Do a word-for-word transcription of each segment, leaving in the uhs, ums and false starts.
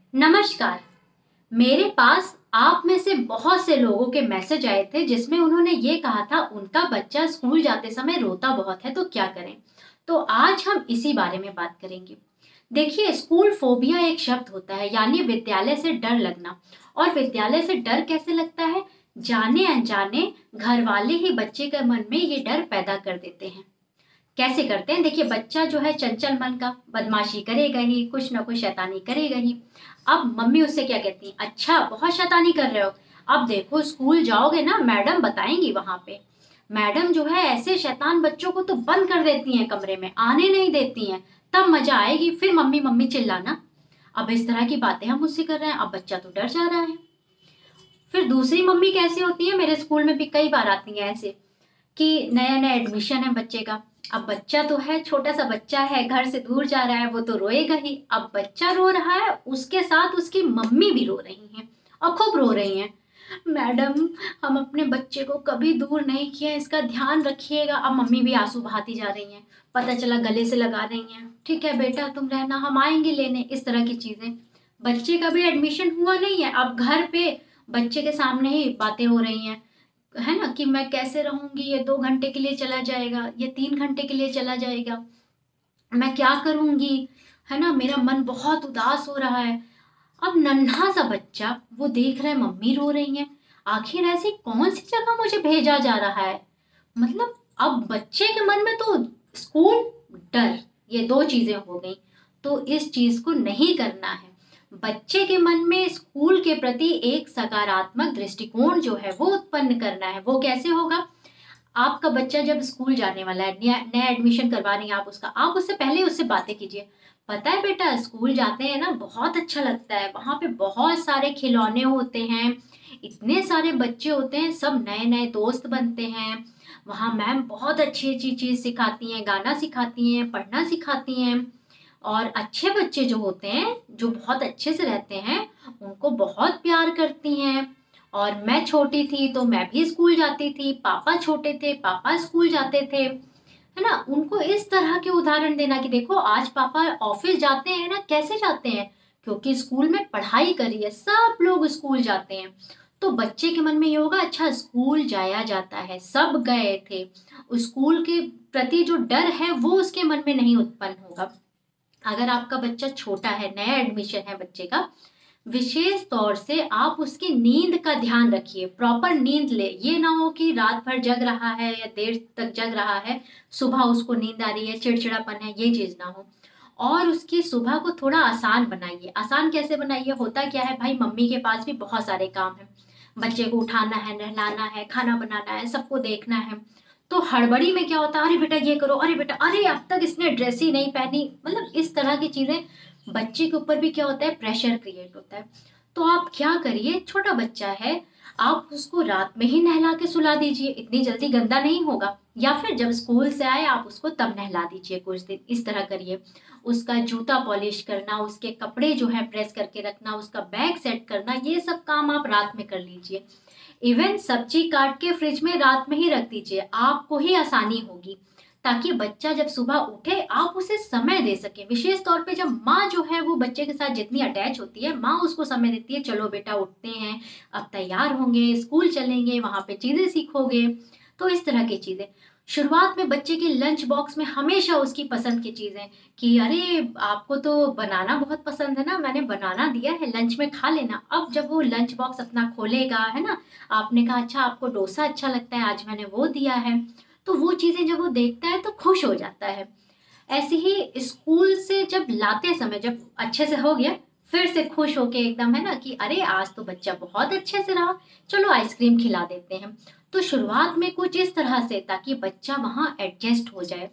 नमस्कार। मेरे पास आप में से बहुत से लोगों के मैसेज आए थे जिसमें उन्होंने ये कहा था उनका बच्चा स्कूल जाते समय रोता बहुत है तो क्या करें। तो आज हम इसी बारे में बात करेंगे। देखिए, स्कूल फोबिया एक शब्द होता है, यानी विद्यालय से डर लगना। और विद्यालय से डर कैसे लगता है? जाने अनजाने घर वाले ही बच्चे के मन में ये डर पैदा कर देते हैं। कैसे करते हैं? देखिए, बच्चा जो है चंचल मन का, बदमाशी करेगा ही, कुछ ना कुछ शैतानी करेगा ही। अब मम्मी उससे क्या कहती है, अच्छा बहुत शैतानी कर रहे हो, अब देखो स्कूल जाओगे ना, मैडम बताएंगी वहां पे। मैडम जो है ऐसे शैतान बच्चों को तो बंद कर देती हैं, कमरे में आने नहीं देती हैं। तब मजा आएगी, फिर मम्मी मम्मी चिल्लाना। अब इस तरह की बातें हम उससे कर रहे हैं, अब बच्चा तो डर जा रहा है। फिर दूसरी मम्मी कैसी होती है, मेरे स्कूल में भी कई बार आती है ऐसे, कि नया नया एडमिशन है बच्चे का। अब बच्चा तो है, छोटा सा बच्चा है, घर से दूर जा रहा है, वो तो रोएगा ही। अब बच्चा रो रहा है, उसके साथ उसकी मम्मी भी रो रही हैं और खूब रो रही हैं। मैडम, हम अपने बच्चे को कभी दूर नहीं किया, इसका ध्यान रखिएगा। अब मम्मी भी आंसू बहाती जा रही हैं, पता चला गले से लगा रही हैं, ठीक है बेटा तुम रहना, हम आएंगे लेने, इस तरह की चीजें। बच्चे का भी एडमिशन हुआ नहीं है, अब घर पे बच्चे के सामने ही बातें हो रही हैं, है ना, कि मैं कैसे रहूंगी, ये दो घंटे के लिए चला जाएगा, ये तीन घंटे के लिए चला जाएगा, मैं क्या करूंगी, है ना, मेरा मन बहुत उदास हो रहा है। अब नन्हा सा बच्चा वो देख रहा है मम्मी रो रही है, आखिर ऐसी कौन सी जगह मुझे भेजा जा रहा है। मतलब अब बच्चे के मन में तो स्कूल, डर, ये दो चीजें हो गई। तो इस चीज को नहीं करना है। बच्चे के मन में स्कूल के प्रति एक सकारात्मक दृष्टिकोण जो है वो उत्पन्न करना है। वो कैसे होगा? आपका बच्चा जब स्कूल जाने वाला है, नया नया एडमिशन करवा रही हैं आप उसका, आप उससे पहले उससे बातें कीजिए। पता है बेटा, स्कूल जाते हैं ना बहुत अच्छा लगता है, वहां पे बहुत सारे खिलौने होते हैं, इतने सारे बच्चे होते हैं, सब नए नए दोस्त बनते हैं। वहाँ मैम बहुत अच्छी अच्छी चीज सिखाती हैं, गाना सिखाती हैं, पढ़ना सिखाती हैं। और अच्छे बच्चे जो होते हैं, जो बहुत अच्छे से रहते हैं, उनको बहुत प्यार करती हैं। और मैं छोटी थी तो मैं भी स्कूल जाती थी, पापा छोटे थे, पापा स्कूल जाते थे, है ना। उनको इस तरह के उदाहरण देना कि देखो आज पापा ऑफिस जाते हैं ना, कैसे जाते हैं, क्योंकि स्कूल में पढ़ाई करी है, सब लोग स्कूल जाते हैं। तो बच्चे के मन में ये होगा, अच्छा स्कूल जाया जाता है, सब गए थे। स्कूल के प्रति जो डर है वो उसके मन में नहीं उत्पन्न होगा। अगर आपका बच्चा छोटा है, नया एडमिशन है बच्चे का, विशेष तौर से आप उसकी नींद का ध्यान रखिए, प्रॉपर नींद ले। ये ना हो कि रात भर जग रहा है या देर तक जग रहा है, सुबह उसको नींद आ रही है, चिड़चिड़ापन है, ये चीज ना हो। और उसकी सुबह को थोड़ा आसान बनाइए। आसान कैसे बनाइए? होता क्या है भाई, मम्मी के पास भी बहुत सारे काम है, बच्चे को उठाना है, नहलाना है, खाना बनाना है, सबको देखना है। तो हड़बड़ी में क्या होता है, अरे बेटा ये करो, अरे बेटा, अरे अब तक इसने ड्रेस ही नहीं पहनी, मतलब इस तरह की चीजें। बच्चे के ऊपर भी क्या होता है, प्रेशर क्रिएट होता है। तो आप क्या करिए, छोटा बच्चा है, आप उसको रात में ही नहला के सुला दीजिए, इतनी जल्दी गंदा नहीं होगा। या फिर जब स्कूल से आए आप उसको तब नहला दीजिए कुछ दिन, इस तरह करिए। उसका जूता पॉलिश करना, उसके कपड़े जो है प्रेस करके रखना, उसका बैग सेट करना, ये सब काम आप रात में कर लीजिए। इवन सब्जी काट के फ्रिज में रात में ही रख दीजिए, आपको ही आसानी होगी, ताकि बच्चा जब सुबह उठे आप उसे समय दे सके। विशेष तौर पे जब माँ जो है वो बच्चे के साथ जितनी अटैच होती है, माँ उसको समय देती है, चलो बेटा उठते हैं, अब तैयार होंगे, स्कूल चलेंगे, वहां पे चीजें सीखोगे। तो इस तरह की चीजें शुरुआत में बच्चे के लंच बॉक्स में हमेशा उसकी पसंद की चीजें, कि अरे आपको तो बनाना बहुत पसंद है ना, मैंने बनाना दिया है, लंच में खा लेना। अब जब वो लंच बॉक्स अपना खोलेगा, है ना, आपने कहा अच्छा आपको डोसा अच्छा लगता है, आज मैंने वो दिया है, तो वो चीजें जब वो देखता है तो खुश हो जाता है। ऐसे ही स्कूल से जब लाते समय, जब अच्छे से हो गया, फिर से खुश होके एकदम, है ना, कि अरे आज तो बच्चा बहुत अच्छे से रहा, चलो आइसक्रीम खिला देते हैं। तो शुरुआत में कुछ इस तरह से, ताकि बच्चा वहां एडजस्ट हो जाए।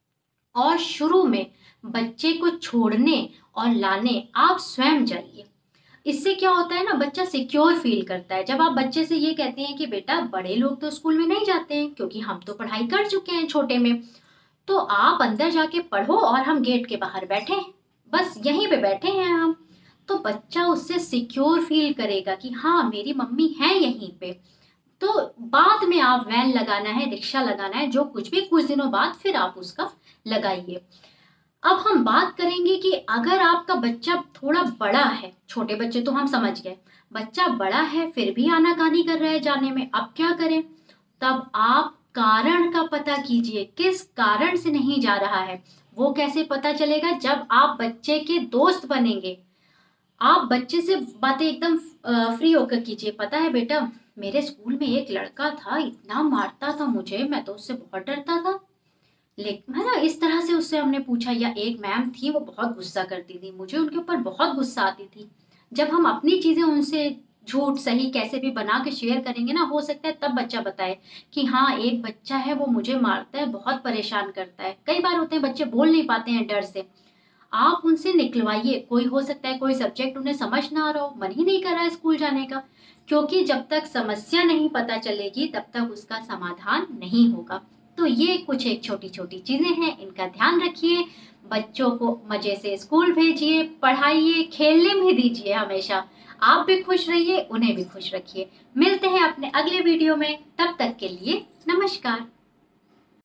और शुरू में बच्चे को छोड़ने और लाने आप स्वयं जाइए। इससे क्या होता है ना, बच्चा सिक्योर फील करता है। जब आप बच्चे से ये कहते हैं कि बेटा बड़े लोग तो स्कूल में नहीं जाते हैं, क्योंकि हम तो पढ़ाई कर चुके हैं छोटे में, तो आप अंदर जाके पढ़ो और हम गेट के बाहर बैठे हैं, बस यहीं पे बैठे हैं हम। तो बच्चा उससे सिक्योर फील करेगा कि हाँ मेरी मम्मी है यहीं पे। तो बाद में आप वैन लगाना है, रिक्शा लगाना है, जो कुछ भी, कुछ दिनों बाद फिर आप उसका लगाइए। अब हम बात करेंगे कि अगर आपका बच्चा थोड़ा बड़ा है, छोटे बच्चे तो हम समझ गए, बच्चा बड़ा है फिर भी आनाकानी कर रहा है जाने में, अब क्या करें? तब आप कारण का पता कीजिए, किस कारण से नहीं जा रहा है। वो कैसे पता चलेगा? जब आप बच्चे के दोस्त बनेंगे। आप बच्चे से बातें एकदम फ्री होकर कीजिए। पता है बेटा, मेरे स्कूल में एक लड़का था, इतना मारता था मुझे, मैं तो उससे बहुत डरता था। लेकिन है ना, इस तरह से उससे हमने पूछा। या एक मैम थी, वो बहुत गुस्सा करती थी, मुझे उनके ऊपर बहुत गुस्सा आती थी। जब हम अपनी चीजें उनसे झूठ सही कैसे भी बना के शेयर करेंगे ना, हो सकता है तब बच्चा बताए कि हाँ, एक बच्चा है वो मुझे मारता है, बहुत परेशान करता है। कई बार होते हैं बच्चे बोल नहीं पाते हैं डर से, आप उनसे निकलवाइए। कोई हो सकता है कोई सब्जेक्ट उन्हें समझ ना आ रहा हो, मन ही नहीं कर रहा है स्कूल जाने का, क्योंकि जब तक समस्या नहीं पता चलेगी तब तक उसका समाधान नहीं होगा। तो ये कुछ एक छोटी छोटी चीजें हैं, इनका ध्यान रखिए। बच्चों को मजे से स्कूल भेजिए, पढ़ाइए, खेलने भी दीजिए हमेशा। आप भी खुश रहिए, उन्हें भी खुश रखिए। मिलते हैं अपने अगले वीडियो में, तब तक के लिए नमस्कार।